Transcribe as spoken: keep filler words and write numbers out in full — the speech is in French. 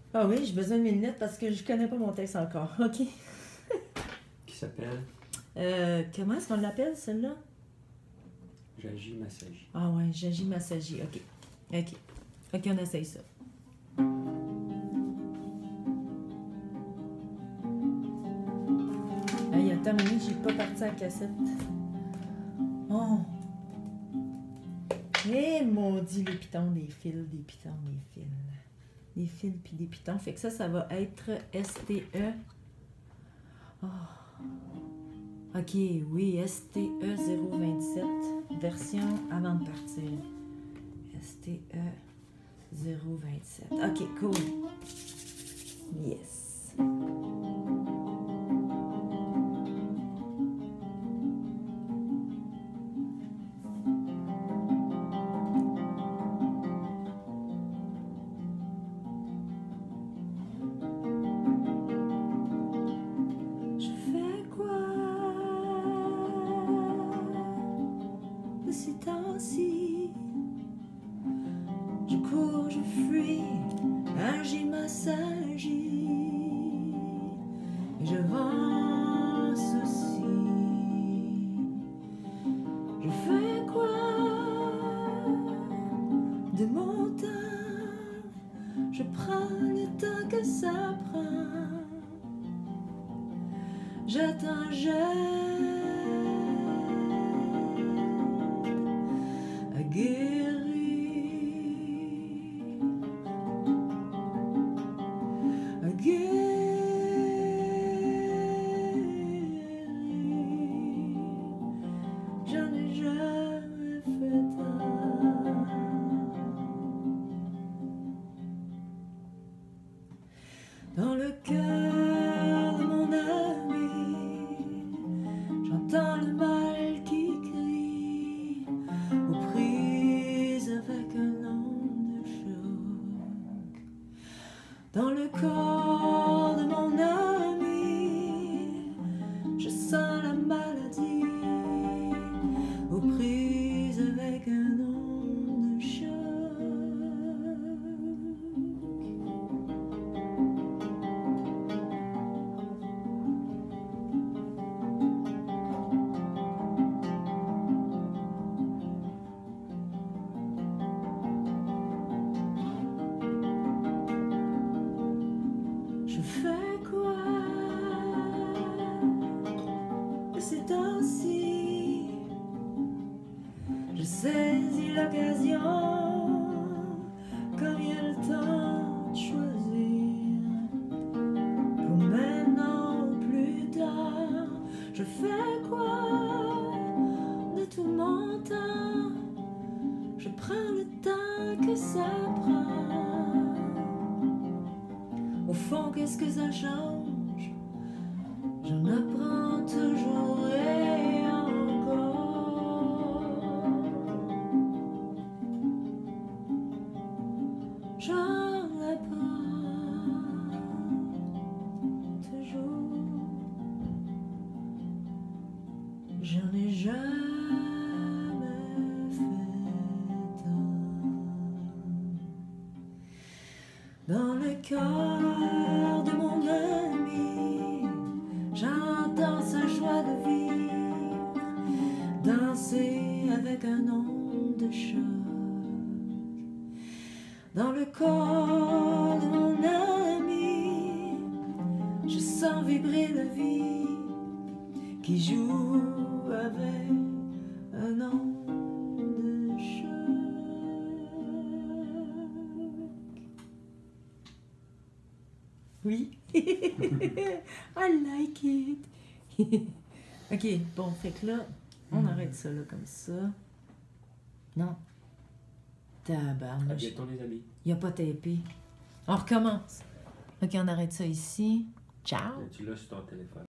Ah oui, j'ai besoin de mes lunettes parce que je connais pas mon texte encore. OK. Qui s'appelle Euh, comment est-ce qu'on l'appelle, celle-là? Jaji Massaji. Ah ouais, Jaji Massaji. OK. OK. OK, on essaye ça. Hey, attends une minute, j'ai pas parti la cassette. Oh! Eh, maudit, les pitons, des fils, des pitons, des fils. Des fils puis des pitons. Fait que ça, ça va être S T E. Oh. OK, oui, S T E zéro vingt-sept, version avant de partir. S T E zéro vingt-sept. OK, cool. Yes. Je fais quoi de ces temps-ci? Je cours, je fuis, agis, m'assagis, et je avance aussi. Je fais quoi de mon temps? Je prends le temps que ça prend. J'attends, j'aide à guérir. À guérir. J'en ai jamais fait tant. Dans le cœur de mon ami, j'entends le mal qui crie, aux prises avec un onde de choc. Dans le corps de mon ami, je sens la maladie, aux prises avec un onde de choc. Je fais quoi de ces temps-ci? Je saisis l'occasion quand vient le temps de choisir. Pour maintenant ou plus tard, je fais quoi de tout mon temps? Je prends le temps que ça prend. Au fond, qu'est-ce que ça change? J'en apprends toujours et encore. J'en apprends toujours. J'en ai jamais fait tant. Dans le cœur de mon ami, j'entends sa joie de vivre, danser avec un onde de choc. Dans le corps de mon ami, je sens vibrer la vie qui joue avec un onde de choc. Oui. I like it. OK, bon, fait que là, on arrête ça là comme ça. Non. Tabarnouche. Habille-toi les habits. Il n'y a pas tapé. On recommence. OK, on arrête ça ici. Ciao. Tu l'as sur ton téléphone.